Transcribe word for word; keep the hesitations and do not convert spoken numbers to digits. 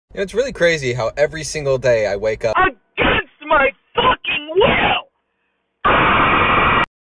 You know, it's really crazy how every single day I wake up.